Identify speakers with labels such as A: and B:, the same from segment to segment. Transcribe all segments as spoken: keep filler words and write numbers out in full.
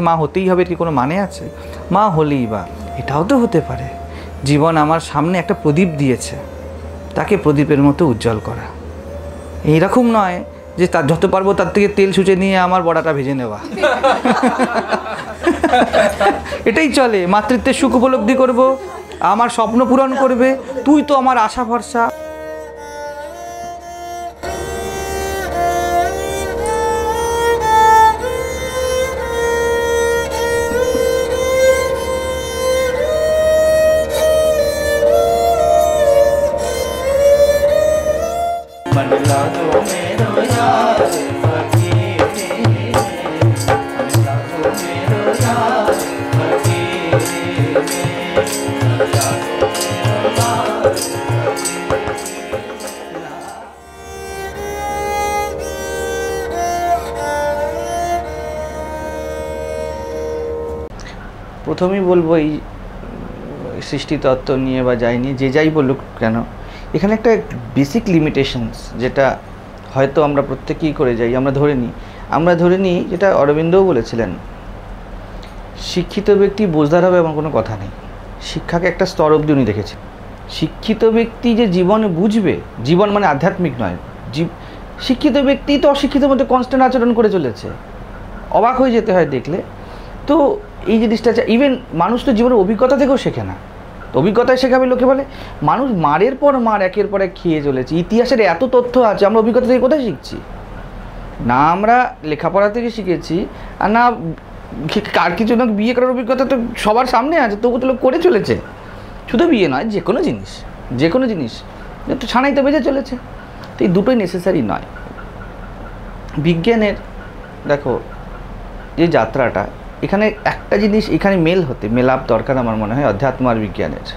A: মা হতেই হবে কি কোনো মানে আছে? মা হলেই বা এটাও তো হতে পারে জীবন আমার সামনে একটা প্রদীপ দিয়েছে, তাকে প্রদীপের মতো উজ্জ্বল করা। এইরকম নয় যে তার যত পারবো তার থেকে তেল ছুঁচে নিয়ে আমার বড়াটা ভেজে নেওয়া। এটাই চলে। মাতৃত্বের সুখ উপলব্ধি করব, আমার স্বপ্ন পূরণ করবে, তুই তো আমার আশা ভরসা। প্রথমেই বলবো এই সৃষ্টিতত্ত্ব নিয়ে বা যাই নিয়ে যে যাই বলুক কেন, এখানে একটা বেসিক লিমিটেশনস যেটা হয়তো আমরা প্রত্যেকেই করে যাই। আমরা ধরে নিই আমরা ধরে নিই যেটা অরবিন্দও বলেছিলেন, শিক্ষিত ব্যক্তি বোঝদার হবে এমন কোনো কথা নেই। শিক্ষাকে একটা স্তর অবধি উনি দেখেছেন। শিক্ষিত ব্যক্তি যে জীবন বুঝবে, জীবন মানে আধ্যাত্মিক নয়, জীব শিক্ষিত ব্যক্তি তো অশিক্ষিতের মধ্যে কনস্ট্যান্ট আচরণ করে চলেছে, অবাক হয়ে যেতে হয় দেখলে। তো এই জিনিসটা ইভেন মানুষ তো জীবনের অভিজ্ঞতা থেকেও শেখে না, অভিজ্ঞতায় শেখাবে লোকে বলে। মানুষ মারের পর মার একের পর এক খেয়ে চলেছে। ইতিহাসের এত তথ্য আছে, আমরা অভিজ্ঞতা থেকে কোথায় শিখছি? না আমরা লেখাপড়া থেকে শিখেছি, আর না কার কিছু না বিয়ে করার অভিজ্ঞতা তো সবার সামনে আছে, তবু তো লোক করে চলেছে। শুধু বিয়ে নয়, যে কোনো জিনিস যে কোনো জিনিস তো ছানাই তো বেজে চলেছে। তো এই দুটোই নেসেসারি নয়। বিজ্ঞানের দেখো যে যাত্রাটা, এখানে একটা জিনিস এখানে মেল হতে মেলাপ দরকার আমার মনে হয় অধ্যাত্ম আর বিজ্ঞানের।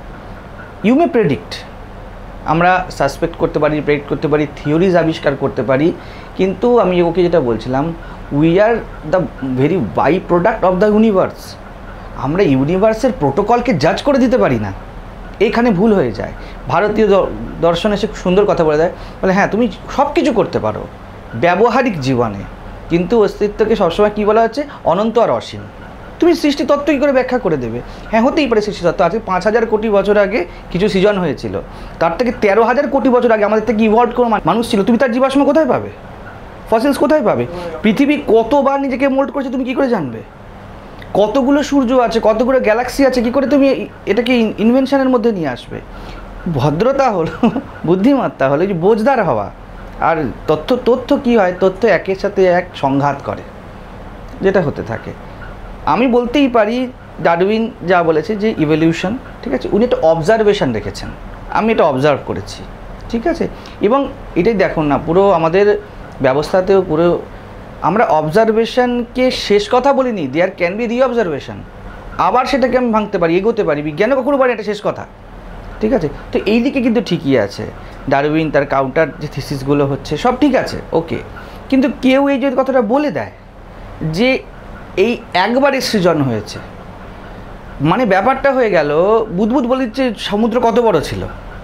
A: ইউ মে প্রেডিক্ট, আমরা সাসপেক্ট করতে পারি, প্রেডিক্ট করতে পারি, থিওরিজ আবিষ্কার করতে পারি, কিন্তু আমি ওকে যেটা বলছিলাম, we are the very by product of the universe. আমরা ইউনিভার্সের প্রোটোকলকে জাজ করে দিতে পারি না, এখানে ভুল হয়ে যায়। ভারতীয় দর্শনে সে সুন্দর কথা বলে দেয়, বলে হ্যাঁ তুমি সব কিছু করতে পারো ব্যবহারিক জীবনে, কিন্তু অস্তিত্বকে সবসময় কী বলা হচ্ছে? অনন্ত আর অসীম। তুমি সৃষ্টিতত্ত্ব কী করে ব্যাখ্যা করে দেবে? হ্যাঁ হতেই পারে সৃষ্টিতত্ত্ব আছে, পাঁচ হাজার কোটি বছর আগে কিছু সৃজন হয়েছিল, তার থেকে তেরো হাজার কোটি বছর আগে আমাদের থেকে ইভলভ কোনো মানুষ ছিল। তুমি তার জীবাশ্ম কোথায় পাবে? ফসিলস কোথায় পাবে? পৃথিবী কতবার নিজেকে মোল্ড করেছে তুমি কী করে জানবে? কতগুলো সূর্য আছে, কতগুলো গ্যালাক্সি আছে, কী করে তুমি এটাকে ইনভেনশনের মধ্যে নিয়ে আসবে? ভদ্রতা হলো, বুদ্ধিমত্তা হলো যে বোঝদার হওয়া। আর তথ্য তথ্য কী হয়? তথ্য একের সাথে এক সংঘাত করে, যেটা হতে থাকে। আমি বলতেই পারি ডারউইন যা বলেছে যে ইভলিউশন, ঠিক আছে, উনি একটা অবজারভেশন রেখেছেন, আমি এটা অবজার্ভ করেছি, ঠিক আছে। এবং এটাই দেখুন না, পুরো আমাদের ব্যবস্থাতেও পুরো আমরা অবজারভেশনকে শেষ কথা বলিনি, there can be re observation, আবার সেটাকে আমি ভাঙতে পারি, এগোতে পারি। বিজ্ঞানে কখনো পারি এটা শেষ কথা, ঠিক আছে। তো এই দিকে কিন্তু ঠিকই আছে। ডারউইন তার কাউন্টার যে থিসিসগুলো হচ্ছে সব ঠিক আছে, ওকে, কিন্তু কেউ এই যদি কথাটা বলে দেয় যে এই একবারে সৃজন হয়েছে, মানে ব্যাপারটা হয়ে গেল বুদবুদ বলে দিচ্ছে সমুদ্র কত বড় ছিল,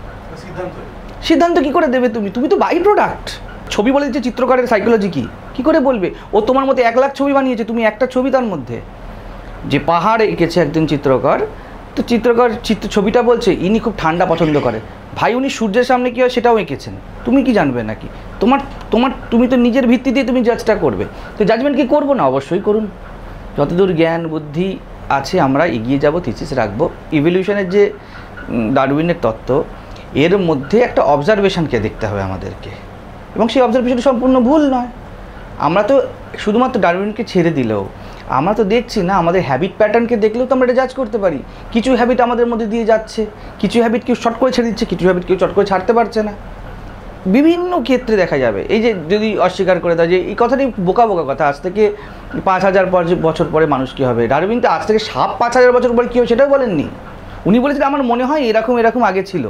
A: সিদ্ধান্ত কী করে দেবে তুমি? তুমি তো বাই প্রোডাক্ট। ছবি বলে দিচ্ছে চিত্রকরের সাইকোলজি কী কী করে বলবে? ও তোমার মধ্যে এক লাখ ছবি বানিয়েছে, তুমি একটা ছবি তার মধ্যে। যে পাহাড় এঁকেছে একজন চিত্রকর, তো চিত্রকর চিত্র ছবিটা বলছে ইনি খুব ঠান্ডা পছন্দ করে, ভাই উনি সূর্যের সামনে কী হয় সেটাও এঁকেছেন, তুমি কি জানবে নাকি? তোমার তোমার তুমি তো নিজের ভিত্তি দিয়ে তুমি জাজটা করবে। তো জাজমেন্ট কি করবো না? অবশ্যই করুন, যতদূর জ্ঞান বুদ্ধি আছে আমরা এগিয়ে যাব, থিসিস রাখবো। ইভলিউশনের যে ডারউইনের তত্ত্ব, এর মধ্যে একটা অবজারভেশনকে দেখতে হবে আমাদেরকে, এবং সেই অবজারভেশনটা সম্পূর্ণ ভুল নয়। আমরা তো শুধুমাত্র ডারউইনকে ছেড়ে দিলেও আমরা তো দেখছি না, আমাদের হ্যাবিট প্যাটার্নকে দেখলেও তো আমরা এটা জাজ করতে পারি। কিছু হ্যাবিট আমাদের মধ্যে দিয়ে যাচ্ছে, কিছু হ্যাবিট কেউ শর্ট করে ছেড়ে দিচ্ছে, কিছু হ্যাবিট কেউ চট করে ছাড়তে পারছে না। বিভিন্ন ক্ষেত্রে দেখা যাবে। এই যে যদি অস্বীকার করে দেয় যে এই কথাটি বোকা বোকা কথা, আজ থেকে পাঁচ হাজার বছর পরে মানুষ কী হবে, ডারউইন তো আজ থেকে সাত পাঁচ হাজার বছর পরে কী হবে সেটাও বলেননি। উনি বলেছিলেন আমার মনে হয় এরকম এরকম আগে ছিল।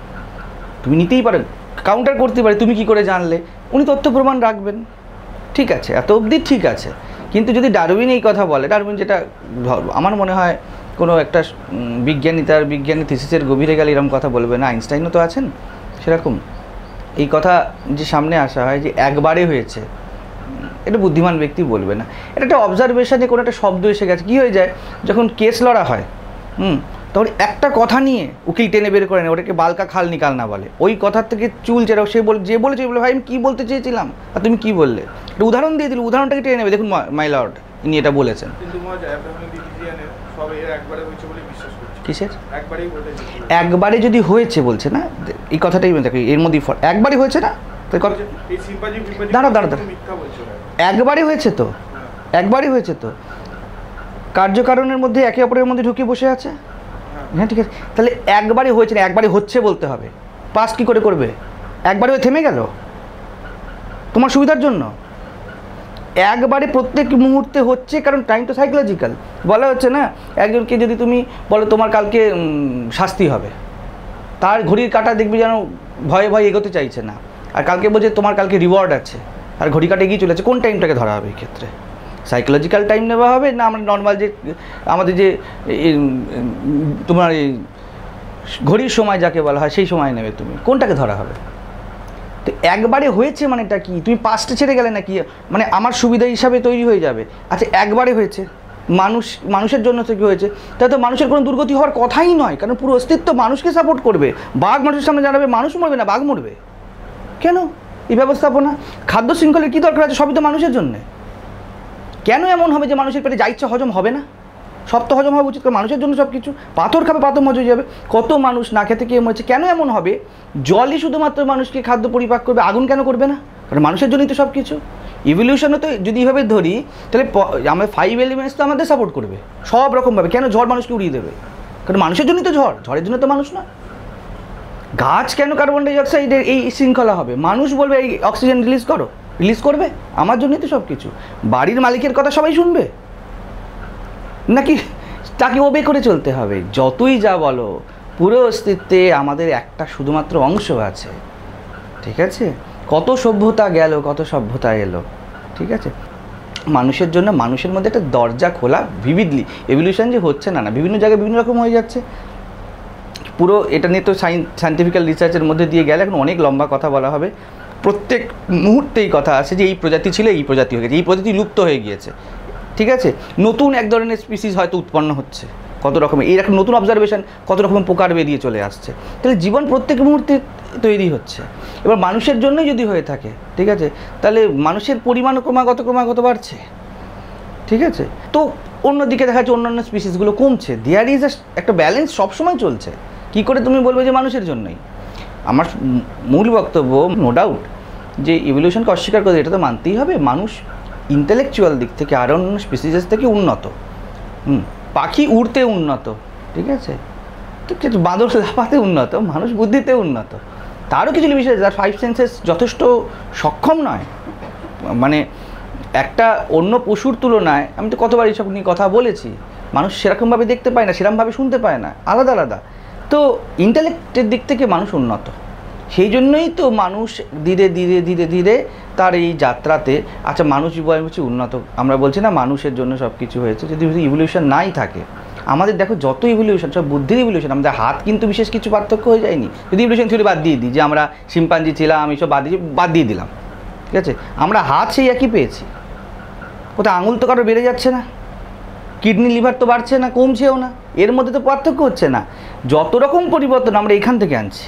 A: তুমি নিতেই পারো, কাউন্টার করতে পারে, তুমি কি করে জানলে? উনি তথ্য প্রমাণ রাখবেন, ঠিক আছে, এত অবধি ঠিক আছে। কিন্তু যদি ডারউইন এই কথা বলে, ডারউইন যেটা আমার মনে হয় কোনো একটা বিজ্ঞানী তার বিজ্ঞানী থিসিসের গভীরে গেলে এরকম কথা বলবে না। আইনস্টাইনও তো আছেন সেরকম। এই কথা যে সামনে আসা হয় যে একবারে হয়েছে, এটা বুদ্ধিমান ব্যক্তি বলবে না। এটা একটা অবজারভেশনে কোনো একটা শব্দ এসে গেছে, কী হয়ে যায় যখন কেস লড়া হয়, হুম, তখন একটা কথা নিয়ে উকিল টেনে বের করে নেয়, ওটাকে বালকা খাল নিকাল না বলে, ওই কথার থেকে চুল চেরা সে বলে, যে বলেছে বলে ভাই আমি কী বলতে চেয়েছিলাম আর তুমি কী বললে, একটা উদাহরণ দিয়ে দিল, উদাহরণটাকে টেনে নেবে, দেখুন মাই লর্ড ইনি এটা বলেছেন। কিসের একবারে যদি হয়েছে বলছে না, এই কথাটাই দেখো এর মধ্যে একবারই হয়েছে না, দাঁড়া দাঁড়া দাঁড়া একবারই হয়েছে তো, একবারই হয়েছে তো, কার্যকারণের মধ্যে একে অপরের মধ্যে ঢুকে বসে আছে। হ্যাঁ ঠিক আছে, তাহলে একবারই হয়েছে না, একবারই হচ্ছে বলতে হবে। পাস কী করে করবে? একবারে হয়ে থেমে গেল তোমার সুবিধার জন্য। একবারে প্রত্যেক মুহূর্তে হচ্ছে, কারণ টাইম তো সাইকোলজিক্যাল। বলা হচ্ছে না, একজনকে যদি তুমি বলো তোমার কালকে শাস্তি হবে, তার ঘড়ির কাঁটা দেখবি যেন ভয়ে ভয়ে এগোতে চাইছে না, আর কালকে বলছে তোমার কালকে রিওয়ার্ড আছে, আর ঘড়ি কাটা এগিয়ে চলেছে, কোন টাইমটাকে ধরা হবে এই ক্ষেত্রে? সাইকোলজিক্যাল টাইম নেওয়া হবে না আমরা নর্মাল যে আমাদের যে তোমার এই ঘড়ির সময় যাকে বলা হয় সেই সময় নেবে, তুমি কোনটাকে ধরা হবে? তো একবারে হয়েছে মানেটা কি? তুমি পাঁচটা ছেড়ে গেলে নাকি মানে আমার সুবিধা হিসাবে তৈরি হয়ে যাবে? আচ্ছা একবারে হয়েছে, মানুষ মানুষের জন্য থেকে হয়েছে, তাই তো মানুষের কোনো দুর্গতি হওয়ার কথাই নয়, কারণ পুরো অস্তিত্ব মানুষকে সাপোর্ট করবে। বাঘ মানুষের সামনে জানাবে মানুষ মরবে না, বাঘ মরবে কেন? এই ব্যবস্থাপনা খাদ্য শৃঙ্খলের কী দরকার আছে? সবই তো মানুষের জন্যে। কেন এমন হবে যে মানুষের পেটে যা ইচ্ছা হজম হবে না? সব তো হজম হওয়া উচিত, কারণ মানুষের জন্য সব কিছু। পাথর খাবে পাথর মজা হয়ে যাবে, কত মানুষ না খেতে খেয়ে মরেছে। কেন এমন হবে? জলই শুধুমাত্র মানুষকে খাদ্য পরিপাক করবে, আগুন কেন করবে না? কারণ মানুষের জন্যই তো সব কিছু। ইভলিউশনে তো যদি এভাবে ধরি তাহলে আমাদের ফাইভ এলিমেন্টস তো আমাদের সাপোর্ট করবে সব রকমভাবে। কেন ঝড় মানুষকে উড়িয়ে দেবে? কারণ মানুষের জন্যই তো ঝড়, ঝড়ের জন্য তো মানুষ না। গাছ কেন কার্বন ডাইঅক্সাইডের এই শৃঙ্খলা হবে? মানুষ বলবে এই অক্সিজেন রিলিজ করো, রিলিজ করবে, আমার জন্যই তো সব কিছু। বাড়ির মালিকের কথা সবাই শুনবে নাকি তাকে ওবে করে চলতে হবে? যতই যা বলো, পুরো অস্তিত্বে আমাদের একটা শুধুমাত্র অংশ আছে, ঠিক আছে? কত সভ্যতা গেল, কত সভ্যতা এলো, ঠিক আছে? মানুষের জন্য মানুষের মধ্যে একটা দরজা খোলা ভিভিডলি। এভলিউশন যে হচ্ছে না না, বিভিন্ন জায়গায় বিভিন্ন রকম হয়ে যাচ্ছে। পুরো এটা নিয়ে তো সায়েন্টিফিক্যাল রিসার্চের মধ্যে দিয়ে গেলে এখন অনেক লম্বা কথা বলা হবে। প্রত্যেক মুহূর্তেই কথা আছে যে এই প্রজাতি ছিল, এই প্রজাতি হয়ে গেছে, এই প্রজাতি লুপ্ত হয়ে গিয়েছে, ঠিক আছে? নতুন এক ধরনের স্পিসিস হয়তো উৎপন্ন হচ্ছে, কত রকমের এই একটা নতুন অবজারভেশন, কত রকমের পোকার বেরিয়ে চলে আসছে। তাহলে জীবন প্রত্যেক মুহূর্তে তৈরি হচ্ছে। এবার মানুষের জন্যই যদি হয়ে থাকে, ঠিক আছে, তাহলে মানুষের পরিমাণ ক্রমাগত ক্রমাগত বাড়ছে, ঠিক আছে? তো অন্যদিকে দেখা যাচ্ছে অন্যান্য স্পিসিসগুলো কমছে। দেয়ার ইজ একটা ব্যালেন্স সবসময় চলছে। কী করে তুমি বলবে যে মানুষের জন্যই? আমার মূল বক্তব্য নো ডাউট যে ইভলিউশনকে অস্বীকার করে এটা তো মানতেই হবে। মানুষ ইন্টেলেকচুয়াল দিক থেকে আরও অন্য স্পিসিসেস থেকে উন্নত, হুম, পাখি উড়তে উন্নত, ঠিক আছে, ঠিক আছে, বাঁদর লাফাতে উন্নত, মানুষ বুদ্ধিতে উন্নত। তারও কিছু বিষয় যার ফাইভ সেন্সেস যথেষ্ট সক্ষম নয়, মানে একটা অন্য পশুর তুলনায়। আমি তো কতবার এইসব নিয়ে কথা বলেছি, মানুষ সেরকমভাবে দেখতে পায় না, সেরকমভাবে শুনতে পায় না, আলাদা আলাদা। তো ইন্টেলেক্টের দিক থেকে মানুষ উন্নত, সেই জন্যই তো মানুষ ধীরে ধীরে ধীরে ধীরে তার এই যাত্রাতে, আচ্ছা মানুষ বলে বলছি উন্নত, আমরা বলছি না মানুষের জন্য সব কিছু হয়েছে। যদি ইভলিউশন নাই থাকে, আমাদের দেখো যত ইভলিউশন, সব বুদ্ধির ইভলিউশন, আমাদের হাত কিন্তু বিশেষ কিছু পার্থক্য হয়ে যায়নি। যদি ইভলিউশন থিওরি বাদ দিয়ে দিই যে আমরা শিম্পাঞ্জি ছিলাম, এইসব বাদ দিয়ে বাদ দিয়ে দিলাম, ঠিক আছে, আমরা হাত সেই একই পেয়েছি। কোথাও আঙুল তো কারো বেড়ে যাচ্ছে না, কিডনি লিভার তো বাড়ছে না, কমছেও না, এর মধ্যে তো পার্থক্য হচ্ছে না। যত রকম পরিবর্তন আমরা এখান থেকে আনছি,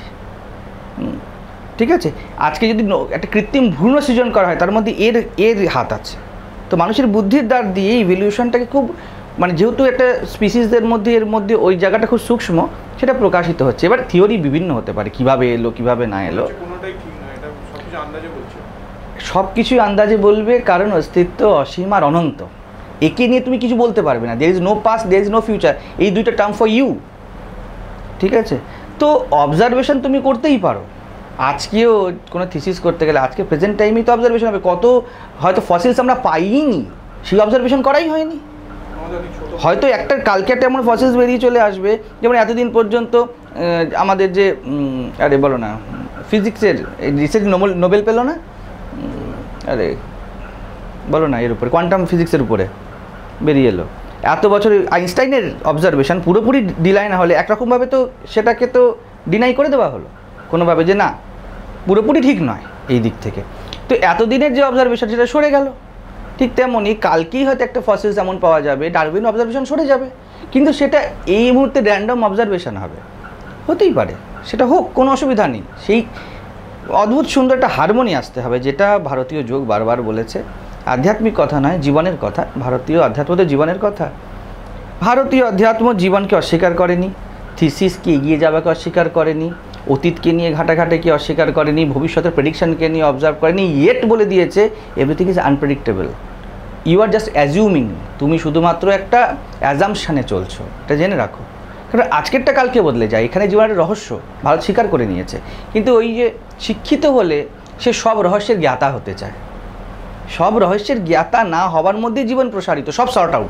A: ঠিক আছে? আজকে যদি একটা কৃত্রিম ভ্রূণ সৃজন করা হয়, তার মধ্যে এর এর হাত আছে। তো মানুষের বুদ্ধির দ্বার দিয়ে ইভলিউশনটাকে খুব, মানে যেহেতু একটা স্পিসিসদের মধ্যে এর মধ্যে ওই জায়গাটা খুব সূক্ষ্ম, সেটা প্রকাশিত হচ্ছে। এবার থিওরি বিভিন্ন হতে পারে, কিভাবে এলো কিভাবে না এলো, সব কিছুই আন্দাজে বলবে, কারণ অস্তিত্ব অসীম আর অনন্ত। একে নিয়ে তুমি কিছু বলতে পারবে না। There is no past, there is no future, এই দুইটা টার্ম ফর ইউ, ঠিক আছে? তো অবজারভেশন তুমি করতেই পারো। আজকেও কোনো থিসিস করতে গেলে আজকে প্রেজেন্ট টাইমেই তো অবজারভেশন হবে। কত হয়তো ফসিলস আমরা পাইনি, সেই অবজারভেশন করাই হয়নি। হয়তো একটা কালকে একটা এমন ফসিলস বেরিয়ে চলে আসবে, যেমন এতদিন পর্যন্ত আমাদের যে আরে বলো না ফিজিক্সের রিসেন্ট নোবেল নোবেল পেলো না, আরে বলো না, এর উপরে কোয়ান্টাম ফিজিক্সের উপরে বেরিয়ে এলো। এত বছর আইনস্টাইনের অবজারভেশন পুরোপুরি ডিলাই না হলে একরকমভাবে তো সেটাকে তো ডিনাই করে দেওয়া হলো কোনোভাবে, যে না পুরোপুরি ঠিক নয় এই দিক থেকে। তো এতদিনের যে অবজারভেশন সেটা সরে গেল। ঠিক তেমনই কালকেই হয়তো একটা ফসিলস এমন পাওয়া যাবে, ডারউইন অবজারভেশন সরে যাবে, কিন্তু সেটা এই মুহূর্তে র্যান্ডম অবজারভেশন হবে, হতেই পারে, সেটা হোক, কোনো অসুবিধা নেই। সেই অদ্ভুত সুন্দর একটা হারমোনি আসতে হবে, যেটা ভারতীয় যোগ বারবার বলেছে। আধ্যাত্মিক কথা নয়, জীবনের কথা। ভারতীয় আধ্যাত্ম তো জীবনের কথা। ভারতীয় অধ্যাত্ম জীবনকে অস্বীকার করেনি, থিসিসকে এগিয়ে যাওয়াকে অস্বীকার করেনি, অতীতকে নিয়ে ঘাটাঘাটিকে অস্বীকার করেনি, ভবিষ্যতের প্রেডিকশনকে নিয়ে অবজার্ভ করেনি, ইয়েট বলে দিয়েছে everything is unpredictable, you are just assuming, তুমি শুধুমাত্র একটা অ্যাজাম্পশানে চলছো, এটা জেনে রাখো। কারণ আজকেরটা কালকে বদলে যায়, এখানে জীবনের রহস্য ভারত স্বীকার করে নিয়েছে। কিন্তু ওই যে শিক্ষিত হলে সে সব রহস্যের জ্ঞাতা হতে চায়, সব রহস্যের জ্ঞাতা না হওয়ার মধ্যে জীবন প্রসারিত, সব শর্ট আউট,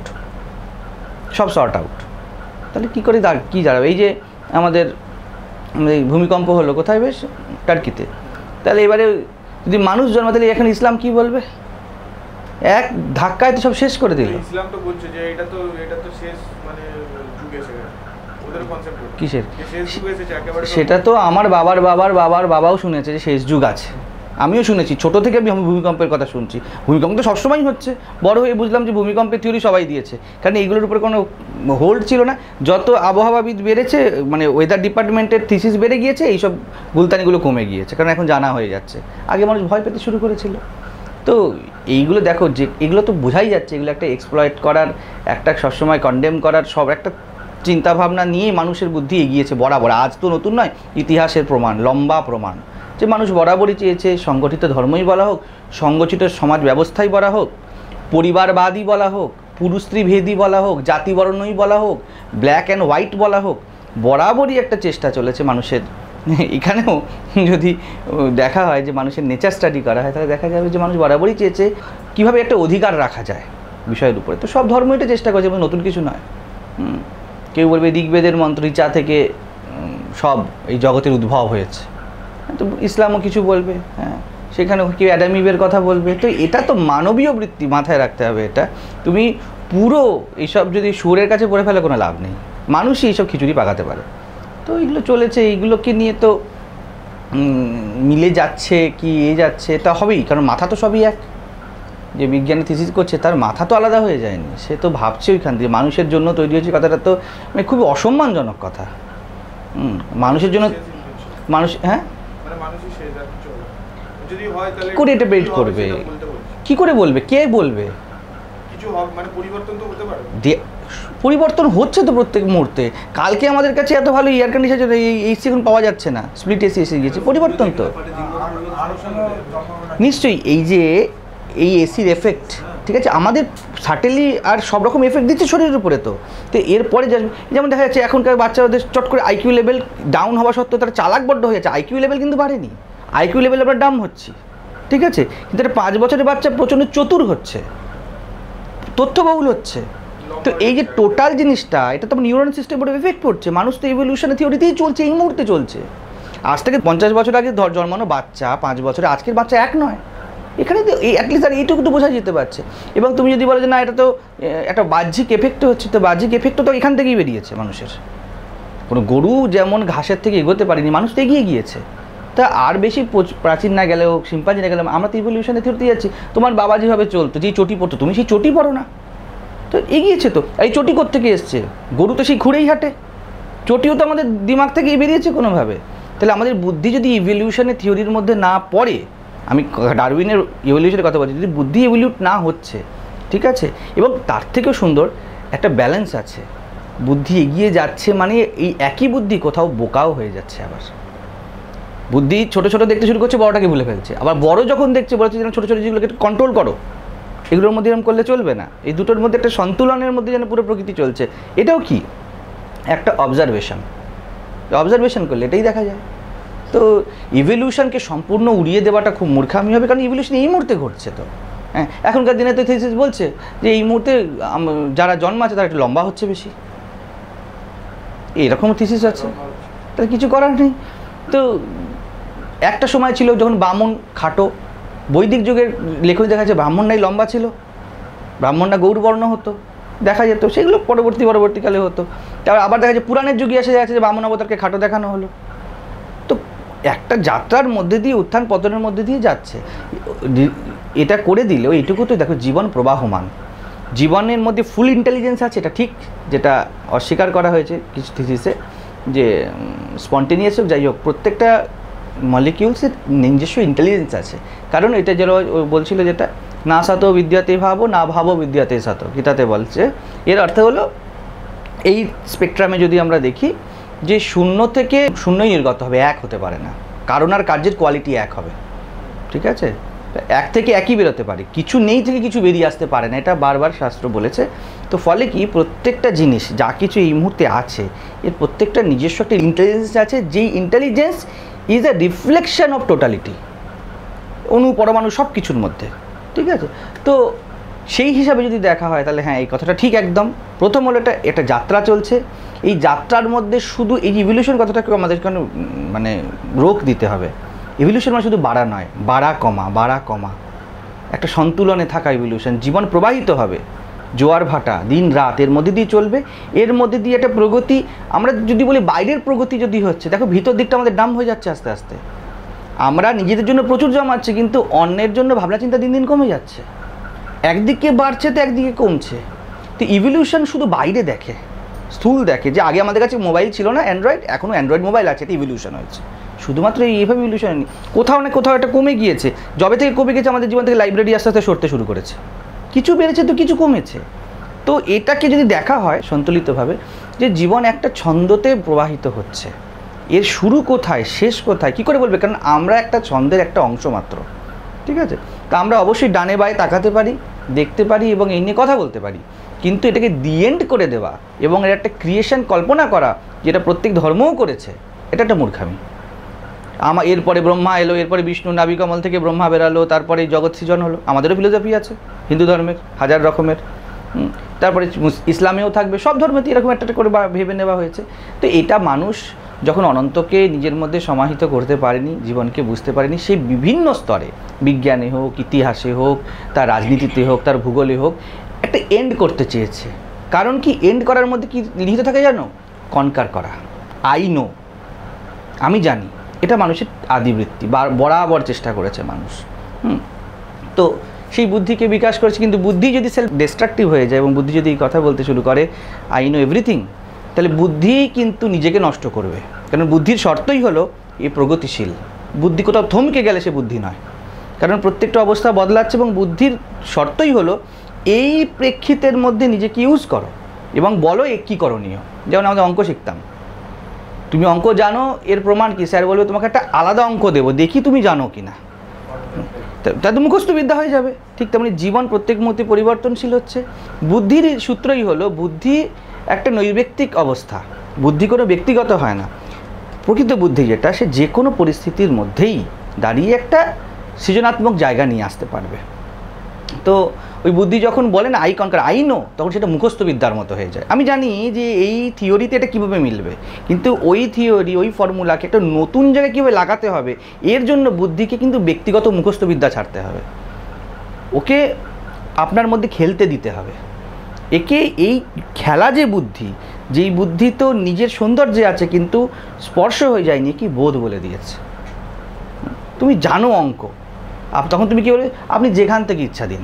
A: সব শর্ট আউট। তাহলে কী করে দাঁড় কী দাঁড়াবে? এই যে আমাদের ভূমিকম্প হলো কোথায়, বেশ টার্কিতে, তাহলে এবারে যদি মানুষ জন্ম, তাহলে এখন ইসলাম কি বলবে? এক ধাক্কায় তো সব শেষ করে দিল।
B: ইসলাম তো বলছে যে এটা তো এটা তো শেষ মানে যুগ এসে গেছে, ওদের কনসেপ্ট
A: কিসের
B: শেষ যুগ এসেছে একেবারে।
A: সেটা তো আমার বাবার বাবার বাবার বাবাও শুনেছে যে শেষ যুগ আছে, আমিও শুনেছি, ছোটো থেকে আমি ভূমিকম্পের কথা শুনছি। ভূমিকম্প তো সবসময়ই হচ্ছে, বড় হয়ে বুঝলাম যে ভূমিকম্পের থিওরি সবাই দিয়েছে, কারণ এইগুলোর উপরে কোনো হোল্ড ছিল না। যত আবহাওয়াবিদ বেড়েছে, মানে ওয়েদার ডিপার্টমেন্টের থিসিস বেড়ে গিয়েছে, এইসব গুলতানিগুলো কমে গিয়েছে, কারণ এখন জানা হয়ে যাচ্ছে। আগে মানুষ ভয় পেতে শুরু করেছিল। তো এইগুলো দেখো, যে এগুলো তো বোঝাই যাচ্ছে, এগুলো একটা এক্সপ্লয়েট করার, একটা সবসময় কন্ডেম করার, সব একটা চিন্তাভাবনা নিয়েই মানুষের বুদ্ধি এগিয়েছে বরাবর। আজ তো নতুন নয়, ইতিহাসের প্রমাণ, লম্বা প্রমাণ, যে মানুষ বরাবরই চেয়েছে সংগঠিত ধর্মই বলা হোক, সংগঠিত সমাজ ব্যবস্থাই বলা হোক, পরিবারবাদী বলা হোক, পুরুষ স্ত্রী ভেদই বলা হোক, জাতিবর্ণই বলা হোক, ব্ল্যাক অ্যান্ড হোয়াইট বলা হোক, বরাবরই একটা চেষ্টা চলেছে মানুষের। এখানেও যদি দেখা হয় যে মানুষের নেচার স্টাডি করা হয়, তাহলে দেখা যাবে যে মানুষ বরাবরই চেয়েছে কীভাবে একটা অধিকার রাখা যায় বিষয়ের উপরে। তো সব ধর্ম এটা চেষ্টা করছে, এবং নতুন কিছু নয়। কেউ বলবে ঋগ্বেদের মন্ত্র ঋচা থেকে সব এই জগতের উদ্ভব হয়েছে, তো ইসলামও কিছু বলবে, হ্যাঁ, সেখানে কেউ অ্যাডাম ইভের কথা বলবে। তো এটা তো মানবীয় বৃত্তি, মাথায় রাখতে হবে এটা। তুমি পুরো এইসব যদি সুরের কাছে পড়ে ফেলে কোনো লাভ নেই, মানুষই এইসব খিচুড়ি পাকাতে পারে। তো এইগুলো চলেছে, এইগুলোকে নিয়ে তো মিলে যাচ্ছে কি এ যাচ্ছে, তা হবেই, কারণ মাথা তো সবই এক। যে বিজ্ঞানী থিসিস করছে তার মাথা তো আলাদা হয়ে যায়নি, সে তো ভাবছে ওইখান দিয়ে মানুষের জন্য তৈরি হয়েছে। কথাটা তো মানে খুবই অসম্মানজনক কথা। হুম, মানুষের জন্য মানুষ, হ্যাঁ, করে এটা বেড করবে, কি করে বলবে, কে বলবে?
B: কিছু মানে পরিবর্তন তো হতে পারে,
A: পরিবর্তন হচ্ছে তো প্রত্যেক মুহূর্তে। কালকে আমাদের কাছে এত ভালো এয়ার কন্ডিশন, এই এসি এখন পাওয়া যাচ্ছে না, স্প্লিট এসি এসে গিয়েছে, পরিবর্তন তো নিশ্চয়ই। এই যে এই এসির এফেক্ট, ঠিক আছে, আমাদের সার্টেনলি আর সব রকম এফেক্ট দিচ্ছে শরীরের উপরে। তো তো এরপরে যেমন দেখা যাচ্ছে এখনকার বাচ্চাদের চট করে আইকিউ লেভেল ডাউন হওয়া সত্ত্বেও তারা চালাক বড্ড হয়ে যাচ্ছে, আইকিউ লেভেল কিন্তু বাড়েনি, আইকিউ লেভেল আমরা ডাউন হচ্ছি, ঠিক আছে, কিন্তু একটা পাঁচ বছরের বাচ্চা প্রচণ্ড চতুর হচ্ছে, তথ্যবহুল হচ্ছে। তো এই যে টোটাল জিনিসটা, এটা তো নিউরন সিস্টেমের উপর এফেক্ট পড়ছে। মানুষ তো ইভলিউশনের থিওরিতেই চলছে, এই মুহূর্তে চলছে। আজ থেকে পঞ্চাশ বছর আগে ধর জন্মানো বাচ্চা, পাঁচ বছরে আজকের বাচ্চা এক নয়। এখানে তো এই অ্যাটলিস্ট আর এইটুকু তো বোঝা যেতে পারছে। এবং তুমি যদি বলো যে না, এটা তো একটা বাহ্যিক এফেক্ট হচ্ছে, তো বাহ্যিক এফেক্টও তো এখান থেকেই বেরিয়েছে মানুষের। কোনো গরু যেমন ঘাসের থেকে এগোতে পারেনি, মানুষ তো এগিয়ে গিয়েছে। তা আর বেশি প্রাচীন না গেলেও, সিম্পাঞ্জি না গেলেও, আমরা তো ইভলিউশনের থিওরিতে যাচ্ছি। তোমার বাবা যেভাবে চলতো, যেই চটি পড়তো, তুমি সেই চটি পড়ো না, তো এগিয়েছে। তো এই চটি কোত্থেকে এসছে? গরু তো সেই ঘুরেই হাঁটে, চটিও তো আমাদের দিমাগ থেকেই বেরিয়েছে কোনোভাবে। তাহলে আমাদের বুদ্ধি যদি ইভলিউশনের থিওরির মধ্যে না পড়ে, আমি ডারউইনের ইভলিউশনের কথা বলছি, যদি বুদ্ধি ইভলিউট না হচ্ছে, ঠিক আছে, এবং তার থেকেও সুন্দর একটা ব্যালেন্স আছে, বুদ্ধি এগিয়ে যাচ্ছে মানে এই একই বুদ্ধি কোথাও বোকাও হয়ে যাচ্ছে। আবার বুদ্ধি ছোটো ছোটো দেখতে শুরু করছে, বড়টাকে ভুলে ফেলছে। আবার বড় যখন দেখছে, বলছে যেন ছোটো ছোটো যেগুলোকে কন্ট্রোল করো, এগুলোর মধ্যে এরকম করলে চলবে না। এই দুটোর মধ্যে একটা সন্তুলনের মধ্যে যেন পুরো প্রকৃতি চলছে। এটাও কি একটা অবজারভেশন, অবজারভেশন করলে এটাই দেখা যায়। তো ইভলিউশনকে সম্পূর্ণ উড়িয়ে দেওয়াটা খুব মূর্খামি হবে, কারণ ইভলিউশন এই মুহূর্তে ঘটছে। তো হ্যাঁ, এখনকার দিনে তো থিসিস বলছে যে এই মুহূর্তে যারা জন্মাচ্ছে তারা একটু লম্বা হচ্ছে বেশি, এরকম থিসিস আছে। তাহলে কিছু করার নেই। তো একটা সময় ছিল যখন ব্রাহ্মণ খাটো, বৈদিক যুগের লেখনী দেখা যাচ্ছে ব্রাহ্মণরাই লম্বা ছিল, ব্রাহ্মণরা গৌরবর্ণ হতো, দেখা যেত, সেগুলো পরবর্তী পরবর্তীকালে হতো। তারপর আবার দেখা যায় পুরাণের যুগে এসে যাচ্ছে যে ব্রাহ্মণ অবতারকে খাটো দেখানো হলো। তো একটা যাত্রার মধ্যে দিয়ে, উত্থান পতনের মধ্যে দিয়ে যাচ্ছে। এটা করে দিলেও এইটুকু তো দেখো জীবন প্রবাহমান, জীবনের মধ্যে ফুল ইন্টেলিজেন্স আছে, এটা ঠিক, যেটা অস্বীকার করা হয়েছে কিছু থিসিসে, যে স্পন্টেনিয়াস হোক যাই হোক প্রত্যেকটা মলিকিউলসের নিজস্ব ইন্টেলিজেন্স আছে। কারণ এটা যেন বলছিল যেটা না সাতো বিদ্যাতে ভাবো না ভাবো বিদ্যাতে সাতো, গীতাতে বলছে। এর অর্থ হলো এই স্পেকট্রামে যদি আমরা দেখি যে শূন্য থেকে শূন্যই নির্গত হবে, এক হতে পারে না, কারণ আর কার্যের কোয়ালিটি এক হবে, ঠিক আছে? এক থেকে একই বেরোতে পারে, কিছু নেই থেকে কিছু বেরিয়ে আসতে পারে না, এটা বারবার শাস্ত্র বলেছে। তো ফলে কি প্রত্যেকটা জিনিস যা কিছু এই মুহূর্তে আছে এর প্রত্যেকটা নিজস্ব একটা ইন্টেলিজেন্স আছে, যেই intelligence is a reflection of totality, অণু পরমাণু সব কিছুর মধ্যে, ঠিক আছে? তো সেই হিসাবে যদি দেখা হয় তাহলে হ্যাঁ এই কথাটা ঠিক একদম। প্রথম হলো এটা একটা যাত্রা চলছে, এই যাত্রার মধ্যে শুধু এই ইভলিউশন কথাটাকে আমাদের কোনো মানে রোক দিতে হবে। ইভলিউশন মানে শুধু বাড়া নয়, বাড়া কমা বাড়া কমা, একটা সন্তুলনে থাকা ইভলিউশন। জীবন প্রবাহিত হবে, জোয়ার ভাটা দিন রাত এর মধ্যে দিয়ে চলবে, এর মধ্যে দিয়ে একটা প্রগতি। আমরা যদি বলি বাইরের প্রগতি যদি হচ্ছে, দেখো ভিতর দিকটা আমাদের ডাম হয়ে যাচ্ছে আস্তে আস্তে। আমরা নিজেদের জন্য প্রচুর জমাচ্ছি, কিন্তু অন্যের জন্য ভাবনা চিন্তা দিন দিন কমে যাচ্ছে, একদিকে বাড়ছে তো একদিকে কমছে। তো ইভলিউশন শুধু বাইরে দেখে, স্থূল দেখে, যে আগে আমাদের কাছে মোবাইল ছিল না অ্যান্ড্রয়েড, এখনও অ্যান্ড্রয়েড মোবাইল আছে, এটা ইভলিউশন হয়েছে। শুধুমাত্র এইভাবে ইভলিউশন নেই, কোথাও না কোথাও এটা কমে গিয়েছে। যবে থেকে কমে গেছে আমাদের জীবন থেকে লাইব্রেরি আস্তে আস্তে সরতে শুরু করেছে, কিছু বেড়েছে তো কিছু কমেছে। তো এটাকে যদি দেখা হয় সন্তুলিতভাবে, যে জীবন একটা ছন্দতে প্রবাহিত হচ্ছে, এর শুরু কোথায় শেষ কোথায় কী করে বলবে? কারণ আমরা একটা ছন্দের একটা অংশ মাত্র, ঠিক আছে? তা আমরা অবশ্যই ডানে বায়ে তাকাতে পারি, দেখতে পারি এবং এই নিয়ে কথা বলতে পারি, কিন্তু এটাকে দি এন্ড করে দেওয়া এবং এর একটা ক্রিয়েশন কল্পনা করা যেটা প্রত্যেক ধর্মও করেছে, এটা একটা মূর্খামি। আমার এরপরে ব্রহ্মা এলো, এরপরে বিষ্ণু নাভিকমল থেকে ব্রহ্মা বেরালো, তারপরে জগৎ সৃজন হলো। আমাদেরও ফিলোসফি আছে হিন্দু ধর্মের হাজার রকমের, তারপরে ইসলামেও থাকবে, সব ধর্মেতে এরকম একটা করে ভেবে নেওয়া হয়েছে। তো এটা মানুষ যখন অনন্তকে নিজের মধ্যে সমাহিত করতে পারেনি, জীবনকে বুঝতে পারেনি, সেই বিভিন্ন স্তরে বিজ্ঞানে হোক, ইতিহাসে হোক, তার রাজনীতিতে হোক, তার ভূগোলে হোক, একটা এন্ড করতে চেয়েছে। কারণ কি এন্ড করার মধ্যে কি নিহিত থাকে জানো? কনকার করা। আই নো, আমি জানি, এটা মানুষের আদিবৃত্তি, বরাবর চেষ্টা করেছে মানুষ। হুম তো সেই বুদ্ধিকে বিকাশ করেছে, কিন্তু বুদ্ধি যদি সেলফ ডিস্ট্রাকটিভ হয়ে যায় এবং বুদ্ধি যদি এই কথা বলতে শুরু করে আই নো এভরিথিং, তাহলে বুদ্ধি কিন্তু নিজেকে নষ্ট করবে। কারণ বুদ্ধির শর্তই হলো এই প্রগতিশীল। বুদ্ধি কোথাও থমকে গেলে সে বুদ্ধি নয়, কারণ প্রত্যেকটা অবস্থা বদলাচ্ছে এবং বুদ্ধির শর্তই হলো এই প্রেক্ষিতের মধ্যে নিজেকে ইউজ করো এবং বলো এ কী করণীয়। যেমন আমাদের অঙ্ক শিখতাম, তুমি অঙ্ক জানো, এর প্রমাণ কি? স্যার বলবে তোমাকে একটা আলাদা অঙ্ক দেবো, দেখি তুমি জানো কি না, তা তো মুখস্থ বিদ্যা হয়ে যাবে। ঠিক তেমনি জীবন প্রত্যেক মুহূর্তে পরিবর্তনশীল হচ্ছে। বুদ্ধির সূত্রই হলো, বুদ্ধি একটা নৈর্ব্যক্তিক অবস্থা, বুদ্ধি কোনো ব্যক্তিগত হয় না। প্রকৃত বুদ্ধি যেটা, সে যে কোনো পরিস্থিতির মধ্যেই দাঁড়িয়ে একটা সৃজনাত্মক জায়গা নিয়ে আসতে পারবে। তো ওই বুদ্ধি যখন বলে না আই কনকার আই নো, তখন সেটা মুখস্থ বিদ্যার মতো হয়ে যায়। আমি জানি যে এই থিওরিতে এটা কীভাবে মিলবে, কিন্তু ওই থিওরি ওই ফর্মুলাকে একটা নতুন জায়গায় কীভাবে লাগাতে হবে, এর জন্য বুদ্ধিকে কিন্তু ব্যক্তিগত মুখস্থ বিদ্যা ছাড়তে হবে, ওকে আপনার মধ্যে খেলতে দিতে হবে। একে এই খেলা যে বুদ্ধি, যেই বুদ্ধি তো নিজের সৌন্দর্যে আছে কিন্তু স্পর্শ হয়ে যায়নি, কি বোধ বলে দিয়েছে। তুমি জানো অঙ্ক, আপ তখন তুমি কী বলে, আপনি যেখান থেকে ইচ্ছা দিন,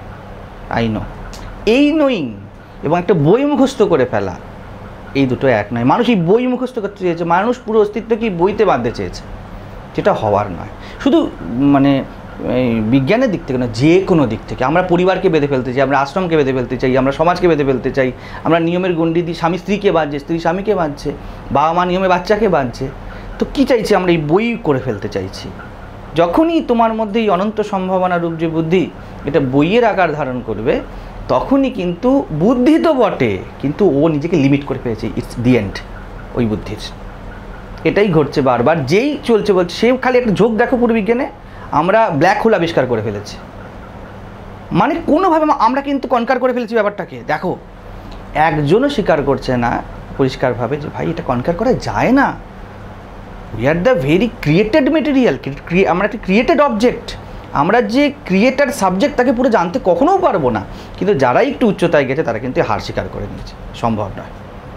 A: আই নো। এই নোয়িং এবং একটা বই মুখস্থ করে ফেলা, এই দুটো এক নয়। মানুষ এই বই মুখস্থ করতে চেয়েছে, মানুষ পুরো অস্তিত্বকে বইতে বাঁধতে চেয়েছে, যেটা হওয়ার নয়। শুধু মানে এই বিজ্ঞানের দিক থেকে না, যে কোনো দিক থেকে। আমরা পরিবারকে বেঁধে ফেলতে চাই, আমরা আশ্রমকে বেঁধে ফেলতে চাই, আমরা সমাজকে বেঁধে ফেলতে চাই, আমরা নিয়মের গণ্ডি দিই, স্বামী স্ত্রীকে বাঁধছে, স্ত্রী স্বামীকে বাঁধছে, বাবা মা নিয়মে বাচ্চাকে বাঁধছে। তো কী চাইছি আমরা? এই বই করে ফেলতে চাইছি। যখনই তোমার মধ্যে এই অনন্ত সম্ভাবনা রূপ যে বুদ্ধি, এটা বইয়ের আকার ধারণ করবে, তখনই কিন্তু বুদ্ধি তো বটে, কিন্তু ও নিজেকে লিমিট করে ফেলেছে। ইটস দি এন্ড ওই বুদ্ধির। এটাই ঘটছে বারবার, যেই চলছে বলছে। সে খালি একটা ঝোঁক দেখো পুরো বিজ্ঞানে, আমরা ব্ল্যাক হোল আবিষ্কার করে ফেলেছি, মানে কোনোভাবে আমরা কিন্তু কনকার করে ফেলেছি ব্যাপারটাকে। দেখো, একজনও স্বীকার করছে না পরিষ্কারভাবে যে ভাই এটা কনকার করা যায় না। We are the very created material, আমরা একটা ক্রিয়েটেড অবজেক্ট। আমরা যে ক্রিয়েটার সাবজেক্ট তাকে পুরো জানতে কখনোও পারবো না, কিন্তু যারা একটু উচ্চতায় গেছে তারা কিন্তু হার স্বীকার করে নিয়েছে, সম্ভব নয়।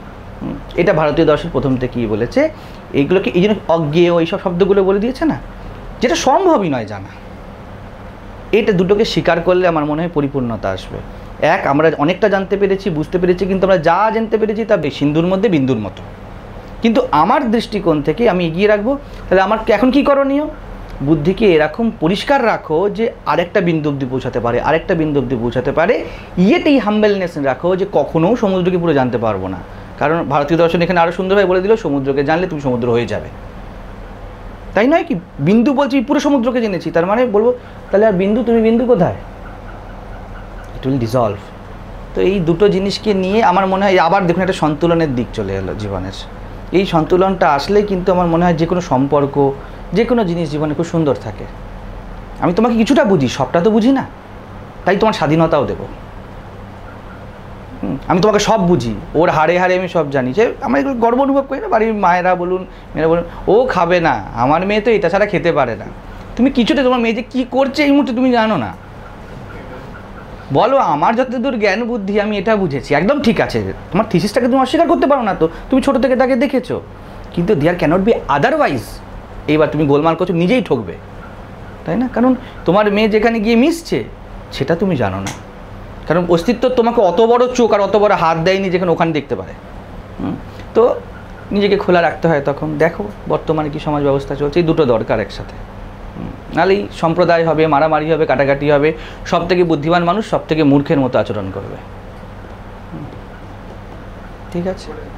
A: এটা ভারতীয় দর্শন প্রথম থেকেই বলেছে। এইগুলোকে এই জন্য অজ্ঞেয় এইসব শব্দগুলো বলে দিয়েছে না, যেটা সম্ভবই নয় জানা। এটা দুটোকে স্বীকার করলে আমার মনে হয় পরিপূর্ণতা আসবে। এক, আমরা অনেকটা জানতে পেরেছি, বুঝতে পেরেছি, কিন্তু আমরা যা জানতে পেরেছি তা সিন্ধুর মধ্যে বিন্দুর মতো। কিন্তু আমার দৃষ্টিকোণ থেকে আমি এগিয়ে রাখবো, তাহলে আমার এখন কী করণীয়? বুদ্ধিকে এরকম পরিষ্কার রাখো যে আরেকটা বিন্দু অব্দি পৌঁছাতে পারে, আরেকটা বিন্দু অব্দি পৌঁছাতে পারে। ইয়েতেই হাম্বেলনেস রাখো যে কখনও সমুদ্রকে পুরো জানতে পারবো না, কারণ ভারতীয় দর্শন এখানে আরও সুন্দরভাবে বলে দিল সমুদ্রকে জানলে তুমি সমুদ্র হয়ে যাবে। তাই নয় কি? বিন্দু বলছি পুরো সমুদ্রকে জেনেছি, তার মানে বলবো তাহলে আর বিন্দু, তুমি বিন্দু কোথায়? It will dissolve. তো এই দুটো জিনিসকে নিয়ে আমার মনে হয় আবার দেখুন একটা সন্তুলনের দিক চলে এলো জীবনের। এই সন্তুলনটা আসলে কিন্তু আমার মনে হয় যে কোনো সম্পর্ক, যে কোনো জিনিস জীবনে খুব সুন্দর থাকে। আমি তোমাকে কিছুটা বুঝি, সবটা তো বুঝি না, তাই তোমার স্বাধীনতাও দেবো। আমি তোমাকে সব বুঝি, ওর হাড়ে হাড়ে আমি সব জানি, যে আমরা এগুলো গর্ব অনুভব করি না, বাড়ির মায়েরা বলুন, মেয়েরা বলুন, ও খাবে না, আমার মেয়ে তো এটা ছাড়া খেতে পারে না। তুমি কিছুটা তোমার মেয়ে যে কী করছে এই মুহূর্তে তুমি জানো না, বলো আমার যতদূর জ্ঞান বুদ্ধি আমি এটা বুঝেছি, একদম ঠিক আছে। তোমার থিসিসটাকে তুমি অস্বীকার করতে পারো না, তো তুমি ছোটো থেকে তাকে দেখেছো, কিন্তু দেয়ার ক্যানট বি আদারওয়াইজ। এইবার তুমি গোলমাল করছো, নিজেই ঠকবে, তাই না? কারণ তোমার মেয়ে যেখানে গিয়ে মিশছে সেটা তুমি জানো না, কারণ অস্তিত্ব তোমাকে অত বড় চোখ আর অত বড় হাত দেয়নি যেখানে ওখানে দেখতে পারে। তো নিজেকে খোলা রাখতে হয়, তখন দেখো বর্তমানে কি সমাজ ব্যবস্থা চলছে, এই দুটো দরকার একসাথে। নাহলেই সম্প্রদায় হবে, মারামারি হবে, কাটাকাটি হবে, সব থেকে বুদ্ধিমান মানুষ সব থেকে মূর্খের মতো আচরণ করবে। ঠিক আছে।